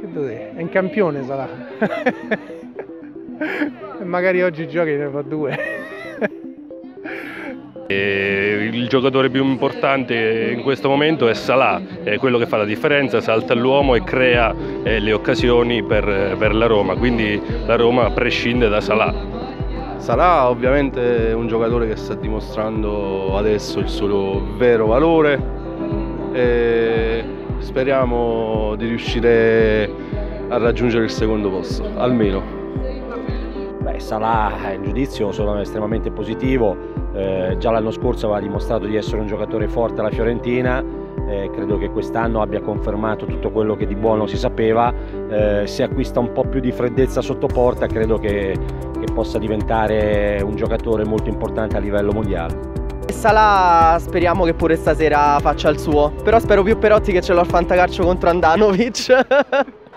È un campione Salah. Magari oggi giochi ne fa 2. Il giocatore più importante in questo momento è Salah, è quello che fa la differenza, salta all'uomo e crea le occasioni per la Roma, quindi la Roma prescinde da Salah. Salah ovviamente è un giocatore che sta dimostrando adesso il suo vero valore e speriamo di riuscire a raggiungere il secondo posto, almeno. Salah, in giudizio sono estremamente positivo, già l'anno scorso aveva dimostrato di essere un giocatore forte alla Fiorentina, credo che quest'anno abbia confermato tutto quello che di buono si sapeva, se acquista un po' più di freddezza sotto porta credo che possa diventare un giocatore molto importante a livello mondiale. Salah speriamo che pure stasera faccia il suo, però spero più Perotti che ce l'ho al fantacalcio contro Andanovic.